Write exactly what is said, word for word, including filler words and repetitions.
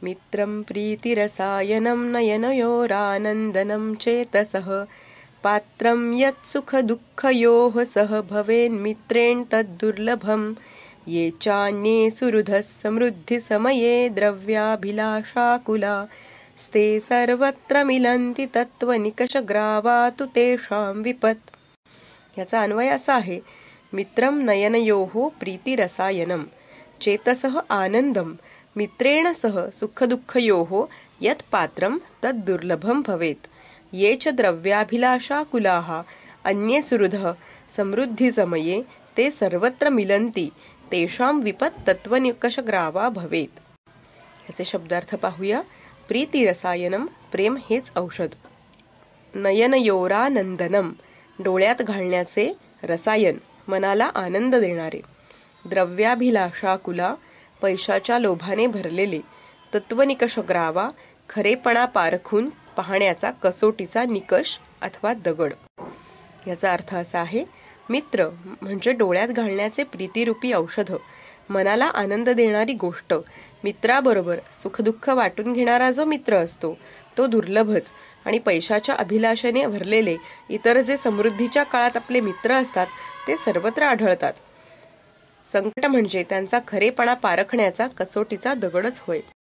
मित्रं प्रीतिरसायनं नयनयोरानन्दनं चेतसः पात्रं यत्सुखदुःखयोः सह भवेन्मित्रेण तद्दुर्लभम् ये चान्ये सुहृदः समृद्धिसमये द्रव्याभिलाषाकुला स्ते सर्वत्र मिलन्ति तत्त्वनिकषग्रावा तु तेषां विपत्। याचा अन्वय असा आहे, मित्रं नयनयोः प्रीतिरसायनं चेतसः आनन्दं मित्रेण सह सुखदुःखयोः यत् पात्रं तद् दुर्लभं भवेत् ये च द्रव्याभिलाषाकुलाः अन्ये सुहृदः समृद्धिसमये ते सर्वत्र मिलन्ति तेषां विपत् तत्त्वनिकषग्रावा भवेत्। याचे शब्दार्थ पाहूया। प्रीतिरसायनम प्रेम हेच औषध, नयनयोरानंदनम डोळ्यात घालण्याचे रसायन मनाला आनंद देणारे, द्रव्याभिलाषाकुला पैशाच्या लोभाने भरलेले, तत्वनिकषग्रावा खरेपणा पारखून पाहण्याचा कसोटीचा निकष अथवा दगड। याचा अर्थ असा आहे, मित्र म्हणजे डोळ्यात घालण्याचे प्रीतिरूपी औषध, मनाला आनंद देणारी गोष्ट। मित्राबरोबर सुखदुःख वाटून घेणारा जो मित्र असतो तो दुर्लभच, आणि पैशाच्या अभिलाषेने भरलेले इतर जे समृद्धीच्या काळात आपले मित्र असतात ते सर्वत्र आढळतात। संकट म्हणजे त्यांचा खरेपणा पारखण्याचा कसोटीचा दगडच होय।